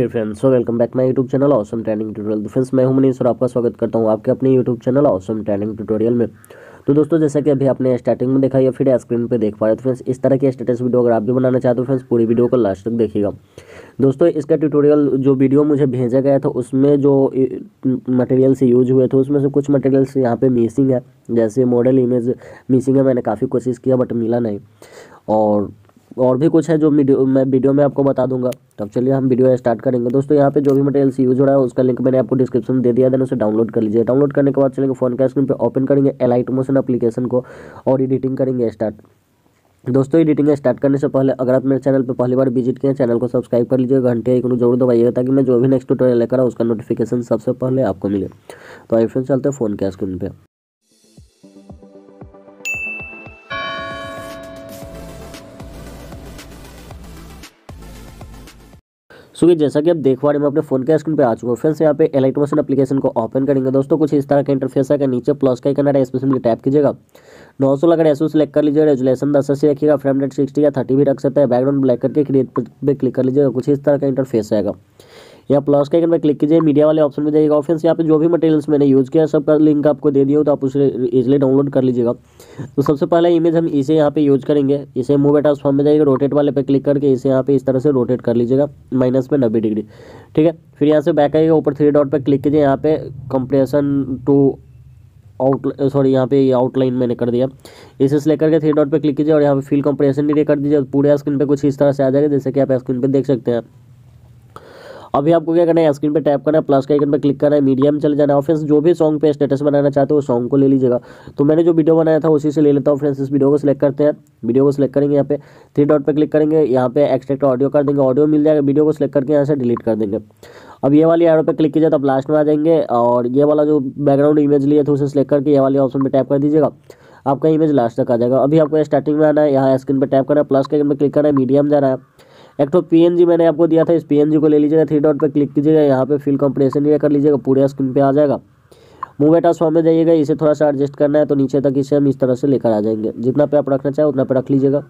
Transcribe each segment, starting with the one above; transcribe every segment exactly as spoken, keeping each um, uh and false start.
Friends, so welcome back my YouTube channel awesome training tutorial. तो friends, मैं हूं मनीष और आपका स्वागत करता हूं आपके अपने YouTube channel awesome training tutorial में। तो दोस्तों, जैसा कि अभी आपने स्टार्टिंग में देखा या फिर स्क्रीन पे देख पा रहे हो, तो फ्रेंड्स इस तरह की स्टेटस वीडियो अगर आप भी बनाना चाहते हो फ्रेंड्स, पूरी वीडियो को लास्ट तक देखिएगा। दोस्तों, इसका ट्यूटोरियल जो वीडियो मुझे भेजा गया था उसमें जो मटेरियल्स यूज हुए थे उसमें से कुछ मटेरियल्स यहाँ पे मिसिंग है। जैसे मॉडल इमेज मिसिंग है, मैंने काफ़ी कोशिश किया बट मिला नहीं। और और भी कुछ है जो वीडियो मैं वीडियो में आपको बता दूंगा। तब चलिए हम वीडियो स्टार्ट करेंगे। दोस्तों, यहाँ पे जो भी मटेरियल्स यूज हो रहा है उसका लिंक मैंने आपको डिस्क्रिप्शन में दे दिया, देन उसे डाउनलोड कर लीजिए। डाउनलोड करने के बाद चलेंगे फोन के स्क्रीन पे, ओपन करेंगे एलाइट मोशन एप्लीकेशन को और एडिटिंग करेंगे स्टार्ट। दोस्तों, एडिटिंग स्टार्ट करने से पहले अगर आप मेरे चैनल पर पहली बार विजिट किए, चैनल को सब्सक्राइब कर लीजिए, घंटे आइकन को जरूर दबाइएगा ताकि मैं जो भी नेक्स्ट ट्यूटोरियल लेकर आऊँ उसका नोटिफिकेशन सबसे पहले आपको मिले। तो आइए फ्रेंड्स, चलते हैं फोन के स्क्रीन पे। सो so, जैसा कि आप देख पा रहे हैं, मैं अपने फोन के स्क्रीन पे आ चुका हूँ फ्रेंड्स। यहाँ पे एलाइट मोशन एप्लीकेशन को ओपन करेंगे। दोस्तों, कुछ इस तरह का इंटरफेस है। नीचे प्लस का आइकन है, इस पर सिंपली टैप कीजिएगा। नौ सौ अगर एसओ सेलेक्ट कर लीजिएगा, रेजुलेशन दस अस्सी रखिएगा, फ्रेम रेट सिक्सटी या थर्टी भी रख सकता है। बैकग्राउंड ब्लैक करके क्रिएट पे क्लिक कर लीजिएगा। कुछ इस तरह का इंटरफेस आएगा। यहाँ प्लस के आइकन पे क्लिक कीजिए, मीडिया वाले ऑप्शन में जाइएगा। और फ्रेंड्स, यहाँ पे जो भी मटेरियल्स मैंने यूज़ किया सबका लिंक आपको दे दिया हो, तो आप उसे इजीली डाउनलोड कर लीजिएगा। तो सबसे पहले इमेज हम इसे यहाँ पे यूज करेंगे। इसे मूव ट्रांसफॉर्म में जाइएगा, रोटेट वाले पे क्लिक करके इसे यहाँ पे इस तरह से रोटेट कर लीजिएगा माइनस में नब्बे डिग्री। ठीक है, फिर यहाँ से बैक आइएगा, ऊपर थ्री डॉट पे क्लिक कीजिए। यहाँ पे कंप्रेशन टू आउट सॉरी यहाँ पे आउटलाइन मैंने कर दिया। इसे सेलेक्ट करके थ्री डॉट पे क्लिक कीजिए और यहाँ पे फिल कंप्रेशन नीचे कर दीजिए। पूरे स्क्रीन पे कुछ इस तरह से आ जाएगा, जैसे कि आप स्क्रीन पे देख सकते हैं। अभी आपको क्या करना है, स्क्रीन पे टैप करना है, प्लस का आइकन पे क्लिक करना है, मीडियम चले जाना है। और फ्रेंड्स, जो भी सॉन्ग पे स्टेटस बनाना चाहते हो सॉन्ग को ले लीजिएगा। तो मैंने जो वीडियो बनाया था उसी से ले लेता हूँ फ्रेंड्स। इस वीडियो को सिलेक्ट करते हैं, वीडियो को सिलेक्ट करेंगे, यहाँ पे थ्री डॉट पे क्लिक करेंगे, यहाँ पे एक्सट्रैक्ट ऑडियो कर देंगे, ऑडियो मिल जाएगा। वीडियो को सिलेक्ट करके यहाँ से डिलीट कर देंगे। अब ये वाली एरो पे क्लिक कीजिए, तब लास्ट में आ जाएंगे। और ये वाला जो बैकग्राउंड इमेज लिए थे उसे सिलेक्ट करके ये वाले ऑप्शन पे टैप कर दीजिएगा, आपका इमेज लास्ट तक आ जाएगा। अभी आपको स्टार्टिंग में आना है, यहाँ स्क्रीन पे टैप करना है, प्लस के आइकन पे क्लिक करना है, मीडियम जाना है। एक तो पीएनजी मैंने आपको दिया था, इस पीएनजी को ले लीजिएगा, थ्री डॉट पे क्लिक कीजिएगा, यहाँ पे फिल कंप्रेशन ये कर लीजिएगा, पूरे स्क्रीन पे आ जाएगा। मूव ट्रांसफॉर्म में जाइएगा, इसे थोड़ा सा एडजस्ट करना है तो नीचे तक इसे हम इस तरह से लेकर आ जाएंगे। जितना पे आप रखना चाहे उतना पे रख लीजिएगा।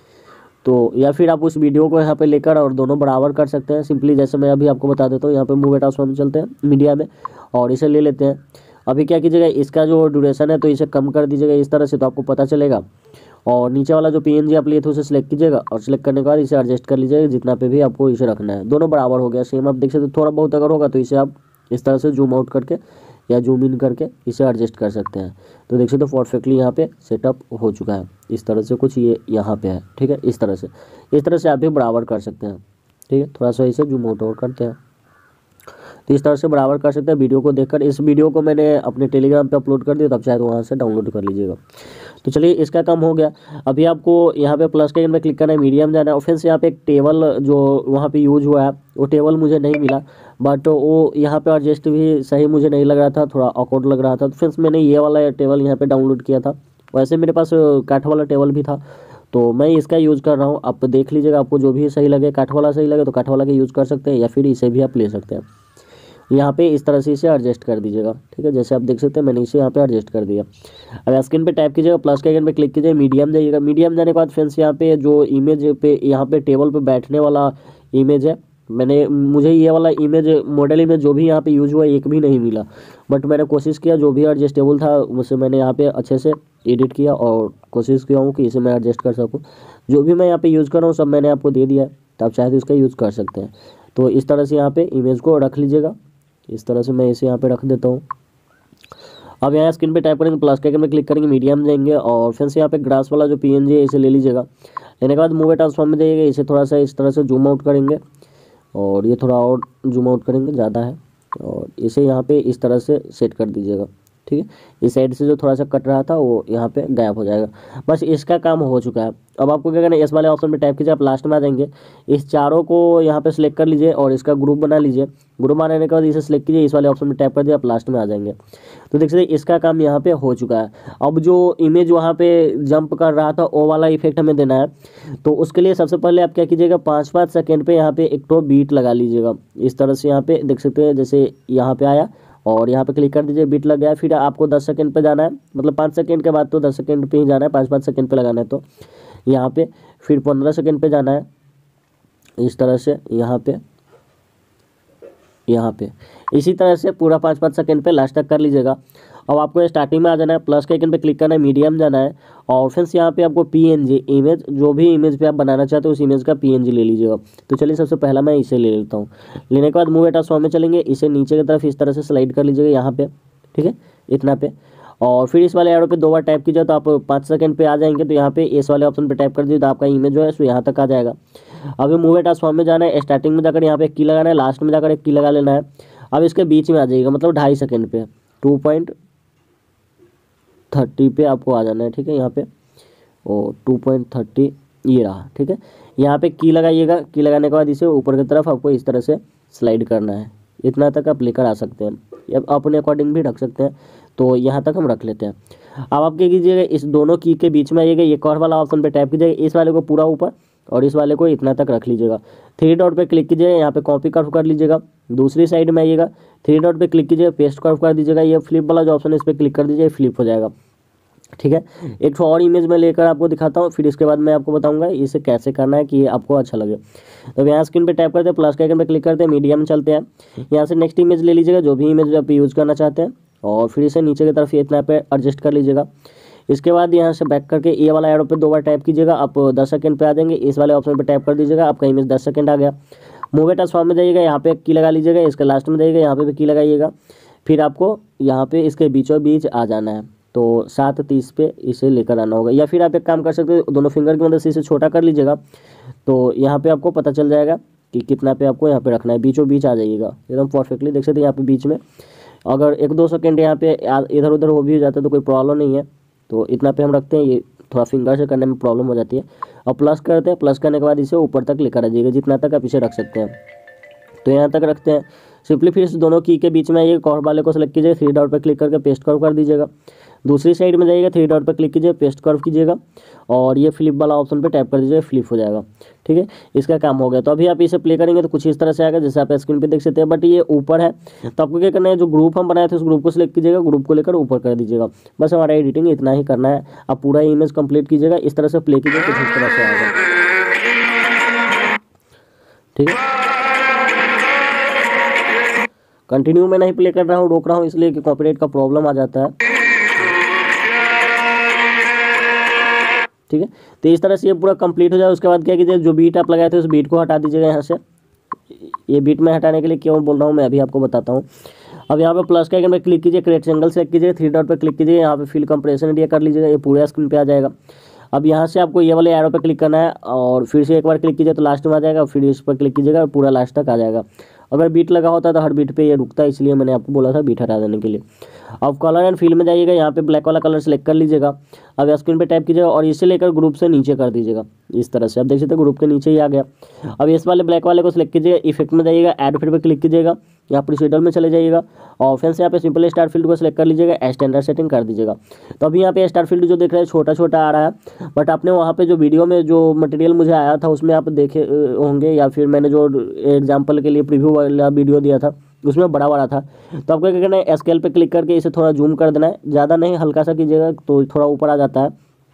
तो या फिर आप उस वीडियो को यहाँ पे लेकर और दोनों बराबर कर सकते हैं सिंपली, जैसे मैं अभी आपको बता देता हूँ। यहाँ पे मूव ट्रांसफॉर्म में चलते हैं मीडिया में और इसे ले लेते हैं। अभी क्या कीजिएगा, इसका जो ड्यूरेशन है तो इसे कम कर दीजिएगा इस तरह से, तो आपको पता चलेगा। और नीचे वाला जो पीएनजी आप लिए थे उसे सिलेक्ट कीजिएगा और सिलेक्ट करने के बाद इसे एडजस्ट कर लीजिएगा जितना पे भी आपको इसे रखना है। दोनों बराबर हो गया सेम, आप देख सकते हो। थोड़ा बहुत अगर होगा तो इसे आप इस तरह से जूम आउट करके या जूम इन करके इसे एडजस्ट कर सकते हैं। तो देख सकते हो परफेक्टली यहाँ पे सेटअप हो चुका है। इस तरह से कुछ ये यहाँ पे है। ठीक है, इस तरह से इस तरह से आप भी बराबर कर सकते हैं। ठीक है, थोड़ा सा इसे जूम आउट और करते हैं तो इस तरह से बराबर कर सकते हैं। वीडियो को देखकर, इस वीडियो को मैंने अपने टेलीग्राम पे अपलोड कर दिया, तब चाहे तो वहाँ से डाउनलोड कर लीजिएगा। तो चलिए, इसका काम हो गया। अभी आपको यहाँ पे प्लस के आइकन पे क्लिक करना है, मीडियम जाना है। और फिर से यहाँ पे एक टेबल जो वहाँ पे यूज हुआ है वो टेबल मुझे नहीं मिला, बट वो यहाँ पे एडजस्ट भी सही मुझे नहीं लग रहा था, थोड़ा ऑकवर्ड लग रहा था। तो फ्रेंड्स, मैंने ये वाला टेबल यहाँ पे डाउनलोड किया था। वैसे मेरे पास काठ वाला टेबल भी था, तो मैं इसका यूज़ कर रहा हूँ। आप देख लीजिएगा, आपको जो भी सही लगे, काठ वाला सही लगे तो काठ वाला का यूज़ कर सकते हैं, या फिर इसे भी आप ले सकते हैं। यहाँ पे इस तरह से इसे एडजस्ट कर दीजिएगा। ठीक है, जैसे आप देख सकते हैं मैंने इसे यहाँ पे एडजस्ट कर दिया। अब स्क्रीन पे टैप कीजिएगा, प्लस के आइकन पे क्लिक कीजिए, मीडियम जाइएगा। मीडियम जाने के बाद फ्रेंड्स, यहाँ पे जो इमेज पे यहाँ पे टेबल पे बैठने वाला इमेज है, मैंने मुझे ये वाला इमेज मॉडल इमेज जो भी यहाँ पे यूज हुआ एक भी नहीं मिला, बट मैंने कोशिश किया जो भी एडजस्टेबल था उसे मैंने यहाँ पे अच्छे से एडिट किया और कोशिश किया हूँ कि इसे मैं एडजस्ट कर सकूँ। जो भी मैं यहाँ पे यूज़ कर रहा हूँ सब मैंने आपको दे दिया है, तो आप चाहे तो इसका यूज़ कर सकते हैं। तो इस तरह से यहाँ पे इमेज को रख लीजिएगा। इस तरह से मैं इसे यहाँ पे रख देता हूँ। अब यहाँ स्क्रीन पे टाइप करेंगे, प्लस के आइकन में क्लिक करेंगे, मीडियम जाएंगे और फिर से यहाँ पे ग्रास वाला जो पीएनजी है इसे ले लीजिएगा। लेने के बाद मूव ट्रांसफॉर्म में जाइएगा, इसे थोड़ा सा इस तरह से जूम आउट करेंगे और ये थोड़ा और जूम आउट करेंगे, ज़्यादा है, और इसे यहाँ पे इस तरह से सेट कर दीजिएगा। ठीक है, इस साइड से जो थोड़ा सा कट रहा था वो यहाँ पे गायब हो जाएगा। बस इसका काम हो चुका है। अब आपको क्या करना है, इस वाले ऑप्शन पे टाइप कीजिए, आप लास्ट में आ जाएंगे। इस चारों को यहाँ पे सिलेक्ट कर लीजिए और इसका ग्रुप बना लीजिए। ग्रुप बनाने के बाद इसे सिलेक्ट कीजिए, इस वाले ऑप्शन पे टैप कर दिए, आप लास्ट में आ जाएंगे। तो देख सकते इसका काम यहाँ पे हो चुका है। अब जो इमेज वहाँ पे जंप कर रहा था वो वाला इफेक्ट हमें देना है। तो उसके लिए सबसे पहले आप क्या कीजिएगा, पाँच पाँच सेकेंड पे यहाँ पे एक तो बीट लगा लीजिएगा। इस तरह से यहाँ पे देख सकते हैं, जैसे यहाँ पे आया और यहाँ पे क्लिक कर दीजिए, बीट लग गया। फिर आपको दस सेकंड पे जाना है, मतलब पाँच सेकंड के बाद तो दस सेकंड पे ही जाना है, पाँच पाँच सेकंड पे लगाना है। तो यहाँ पे फिर पंद्रह सेकंड पे जाना है, इस तरह से यहाँ पे यहाँ पे इसी तरह से पूरा पाँच पाँच सेकंड पे लास्ट तक कर लीजिएगा। अब आपको स्टार्टिंग में आ जाना है, प्लस के आइकन पे क्लिक करना है, मीडियम जाना है और फ्रेंड्स यहाँ पे आपको पीएनजी इमेज, जो भी इमेज पे आप बनाना चाहते हो उस इमेज का पीएनजी ले लीजिएगा। तो चलिए सबसे पहला मैं इसे ले लेता हूँ। लेने के बाद मूव एट सॉ में चलेंगे, इसे नीचे की तरफ इस तरह से स्लाइड कर लीजिएगा यहाँ पे, ठीक है, इतना पे। और फिर इस वाले एरो पे दो बार टैप कीजिए तो आप पाँच सेकंड पे आ जाएंगे। तो यहाँ पे इस वाले ऑप्शन पे टैप कर दीजिए तो आपका इमेज जो है सो यहाँ तक आ जाएगा। अभी मूव एट ट्रांसफॉर्म में जाना है, स्टार्टिंग में जाकर यहाँ पे की लगाना है, लास्ट में जाकर एक की लगा लेना है। अब इसके बीच में आ जाइएगा, मतलब ढाई सेकंड पे टू पॉइंट थर्टी पे आपको आ जाना है, ठीक है, यहाँ पे ओ टू पॉइंट थर्टी ये रहा, ठीक है। यहाँ पे की लगाइएगा, की लगाने के बाद इसे ऊपर की तरफ आपको इस तरह से स्लाइड करना है, इतना तक आप लेकर आ सकते हैं, अब अपने अकॉर्डिंग भी रख सकते हैं। तो यहाँ तक हम रख लेते हैं। अब आप क्या कीजिएगा, इस दोनों की के बीच में आइएगा, ये कॉर्नर वाला ऑप्शन पे टैप कीजिएगा, इस वाले को पूरा ऊपर और इस वाले को इतना तक रख लीजिएगा। थ्री डॉट पे क्लिक कीजिएगा, यहाँ पे कॉपी कर्व कर लीजिएगा, दूसरी साइड में आइएगा, थ्री डॉट पे क्लिक कीजिएगा, पेस्ट कर्व कर दीजिएगा, ये फ्लिप वाला जो ऑप्शन है इस पर क्लिक कर दीजिए, फ्लिप हो जाएगा, ठीक है। एक और इमेज में लेकर आपको दिखाता हूँ, फिर इसके बाद मैं आपको बताऊंगा इसे कैसे करना है कि ये आपको अच्छा लगे। तो यहाँ स्क्रीन पे टैप करते हैं, प्लस के आइकन पे क्लिक करते हैं, मीडियम में चलते हैं, यहाँ से नेक्स्ट इमेज ले लीजिएगा, जो भी इमेज आप यूज़ करना चाहते हैं, और फिर इसे नीचे की तरफ इतना पे एडजस्ट कर लीजिएगा। इसके बाद यहाँ से बैक करके ये वाला एरो पे दो बार टैप कीजिएगा, आप दस सेकंड पे आ जाएंगे, इस वाले ऑप्शन पे टैप कर दीजिएगा, आपका इमेज दस सेकंड आ गया। मूव एट ट्रांसफॉर्म में जाइएगा, यहाँ पे की लगा लीजिएगा, इसके लास्ट में जाइएगा, यहाँ पे भी की लगाइएगा, फिर आपको यहाँ पे इसके बीचों बीच आ जाना है। तो सात तीस पे इसे लेकर आना होगा, या फिर आप एक काम कर सकते हो, दोनों फिंगर की मदद से इसे छोटा कर लीजिएगा, तो यहाँ पे आपको पता चल जाएगा कि कितना पे आपको यहाँ पे रखना है, बीचों बीच आ जाइएगा एकदम परफेक्टली, देख सकते हैं यहाँ पे बीच में। अगर एक दो सेकंड यहाँ पे इधर उधर हो भी हो जाता है तो कोई प्रॉब्लम नहीं है, तो इतना पे हम रखते हैं, ये थोड़ा फिंगर से करने में प्रॉब्लम हो जाती है। और प्लस करते हैं, प्लस करने के बाद इसे ऊपर तक लेकर आ जाइएगा, जितना तक आप इसे रख सकते हैं, तो यहाँ तक रखते हैं। सिंपली फिर इस दोनों की के बीच में ये कॉर्नर वाले को सेलेक्ट कीजिए, थ्री डॉट पर क्लिक करके पेस्ट कर्व कर दीजिएगा, दूसरी साइड में जाइएगा, थ्री डॉट पर क्लिक कीजिए, पेस्ट कर्व कीजिएगा और ये फ्लिप वाला ऑप्शन पे टैप कर दीजिएगा, फ्लिप हो जाएगा, ठीक है, इसका काम हो गया। तो अभी आप इसे प्ले करेंगे तो कुछ इस तरह से आएगा जैसे आप स्क्रीन पे देख सकते हैं, बट ये ऊपर है, तो आपको क्या करना है, जो ग्रुप हम बनाए थे उस ग्रुप को सिलेक्ट कीजिएगा, ग्रुप को लेकर ऊपर कर दीजिएगा, बस हमारा एडिटिंग इतना ही करना है। आप पूरा इमेज कंप्लीट कीजिएगा, इस तरह से प्ले कीजिए, कुछ इस तरह से आएगा, ठीक है। कंटिन्यू में नहीं प्ले कर रहा हूँ, रोक रहा हूँ इसलिए कि कॉपीराइट का प्रॉब्लम आ जाता है, ठीक है। तो इस तरह से ये पूरा कंप्लीट हो जाए, उसके बाद क्या कीजिए, जो बीट आप लगाए थे उस बीट को हटा दीजिएगा यहाँ से। ये बीट में हटाने के लिए क्यों बोल रहा हूँ मैं अभी आपको बताता हूँ। अब यहाँ पे प्लस के आइकन पे क्लिक कीजिए, क्रिएट सिंगल सेलेक्ट कीजिए, थ्री डॉट पे क्लिक कीजिए, यहाँ पे फिल कंप्रेशन एरिया कर लीजिएगा, ये पूरा स्क्रीन पे आ जाएगा। अब यहाँ से आपको ये वाले एरो पे क्लिक करना है और फिर से एक बार क्लिक कीजिए तो लास्ट में आ जाएगा, फिर इस पर क्लिक कीजिएगा पूरा लास्ट तक आ जाएगा। अगर बीट लगा होता तो हर बीट पे ये रुकता है, इसलिए मैंने आपको बोला था बीट हटा देने के लिए। अब कलर एंड फील में जाइएगा, यहाँ पे ब्लैक वाला कलर सेलेक्ट कर लीजिएगा, अब स्क्रीन पे टैप कीजिएगा और इसे लेकर ग्रुप से नीचे कर दीजिएगा, इस तरह से आप देख सकते हैं ग्रुप के नीचे ही आ गया। अब इस वाले ब्लैक वाले को सिलेक्ट कीजिएगा, इफेक्ट में जाइएगा, एड फिल्ड पे क्लिक कीजिएगा, यहाँ पर शेडर में चले जाइएगा और फिर से यहाँ पे सिंपल स्टार फील्ड को सिलेक्ट कर लीजिएगा, स्टैंडर्ड सेटिंग कर दीजिएगा। तो अभी यहाँ पे स्टार फील्ड जो देख रहे हैं छोटा छोटा आ रहा है, बट आपने वहाँ पे जो वीडियो में जो मटेरियल मुझे आया था उसमें आप देखे होंगे, या फिर मैंने जो एग्जाम्पल के लिए प्रीव्यू वाला वीडियो दिया था उसमें बड़ा बड़ा था। तो आपको क्या करना है, स्केल पे क्लिक करके इसे थोड़ा जूम कर देना है, ज़्यादा नहीं हल्का सा कीजिएगा तो थोड़ा ऊपर आ जाता है।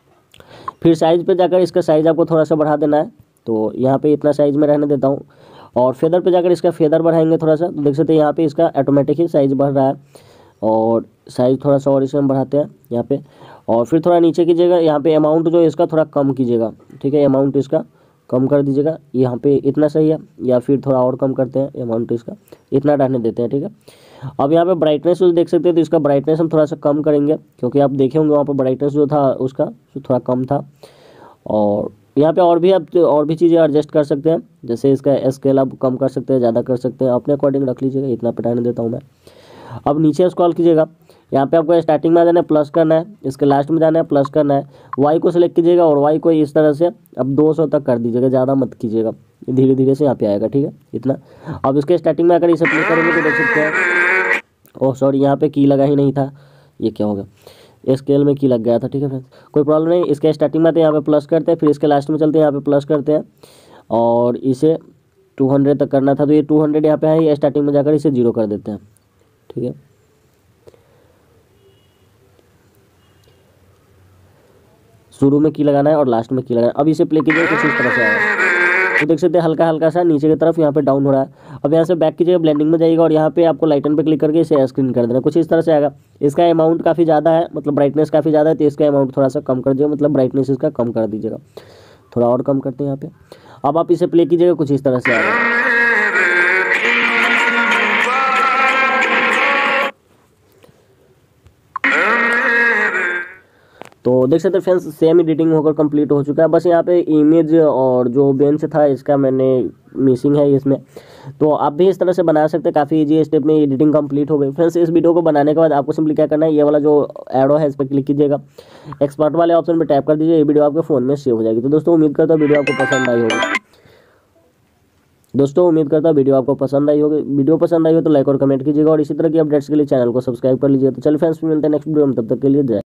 फिर साइज़ पे जाकर इसका साइज़ आपको थोड़ा सा बढ़ा देना है, तो यहाँ पे इतना साइज़ में रहने देता हूँ। और फेदर पे जाकर इसका फेदर बढ़ाएंगे थोड़ा सा, देख सकते हैं यहाँ पे इसका ऑटोमेटिक ही साइज़ बढ़ रहा है, और साइज़ थोड़ा सा और इसमें बढ़ाते हैं यहाँ पे। और फिर थोड़ा नीचे कीजिएगा, यहाँ पे अमाउंट जो है इसका थोड़ा कम कीजिएगा, ठीक है, अमाउंट इसका कम कर दीजिएगा, यहाँ पे इतना सही है, या फिर थोड़ा और कम करते हैं अमाउंट इसका, इतना रहने देते हैं, ठीक है। अब यहाँ पे ब्राइटनेस जो देख सकते हैं, तो इसका ब्राइटनेस हम थोड़ा सा कम करेंगे, क्योंकि आप देखे होंगे वहाँ पर ब्राइटनेस जो था उसका थोड़ा कम था। और यहाँ पे और भी आप और भी चीज़ें एडजस्ट कर सकते हैं, जैसे इसका स्केल आप कम कर सकते हैं, ज़्यादा कर सकते हैं, अपने अकॉर्डिंग रख लीजिएगा, इतना पटाने देता हूँ मैं। अब नीचे स्क्रॉल कीजिएगा, यहाँ पे आपको स्टार्टिंग में आ जाना है, प्लस करना है, इसके लास्ट में जाना है, प्लस करना है, वाई को सिलेक्ट कीजिएगा और वाई को इस तरह से अब दो सौ तक कर दीजिएगा, ज़्यादा मत कीजिएगा, धीरे धीरे से यहाँ पे आएगा, ठीक है, इतना। अब इसके स्टार्टिंग में अगर इसे प्ले करेंगे तो देख सकते हैं, ओह सॉरी यहाँ पे की लगा ही नहीं था, ये क्या होगा, स्केल में की लग गया था, ठीक है फ्रेंड्स, कोई प्रॉब्लम नहीं। इसके स्टार्टिंग में तो यहाँ पे प्लस करते हैं, फिर इसके लास्ट में चलते हैं, यहाँ पे प्लस करते हैं और इसे टू हंड्रेड तक करना था, तो ये टू हंड्रेड यहाँ पे है, ये स्टार्टिंग में जाकर इसे जीरो कर देते हैं, ठीक है। शुरू में की लगाना है और लास्ट में की लगाना है। अब इसे प्ले कीजिए कुछ इस तरह से आएगा, तो देख सकते हैं हल्का हल्का सा नीचे की तरफ यहाँ पे डाउन हो रहा है। अब यहाँ से बैक कीजिएगा, ब्लेंडिंग में जाइएगा और यहाँ पे आपको लाइटन पे क्लिक करके इसे स्क्रीन कर देना, कुछ इस तरह से आएगा। इसका अमाउंट काफ़ी ज़्यादा है, मतलब ब्राइटनेस काफ़ी ज़्यादा है, तो इसका अमाउंट थोड़ा सा कम कर दीजिएगा, मतलब ब्राइटनेस इसका कम कर दीजिएगा, थोड़ा और कम करते हैं यहाँ पे। अब आप इसे प्ले कीजिएगा, कुछ इस तरह से आएगा। तो देख सकते हैं फ्रेंड्स सेम एडिटिंग होकर कंप्लीट हो चुका है। बस यहाँ पे इमेज और जो बेंच था इसका मैंने मिसिंग है इसमें, तो आप भी इस तरह से बना सकते हैं। काफ़ी इजी स्टेप में एडिटिंग कंप्लीट हो गई। फ्रेंड्स इस वीडियो को बनाने के बाद आपको सिंपली क्या करना है, ये वाला जो एरो है इस पर क्लिक कीजिएगा, एक्सपर्ट वाले ऑप्शन पर टैप कर दीजिए, ये वीडियो आपके फ़ोन में सेव हो जाएगी। तो दोस्तों उम्मीद करता हूँ वीडियो आपको पसंद आई होगी। दोस्तों उम्मीद करता हूँ वीडियो आपको पसंद आई होगी। वीडियो पसंद आई हो तो लाइक और कमेंट कीजिएगा और इसी तरह की अपडेट्स के लिए चैनल को सब्सक्राइब कर लीजिए। तो चलिए फ्रेंड्स मिलते हैं नेक्स्ट वीडियो में, तब तक के लिए जय।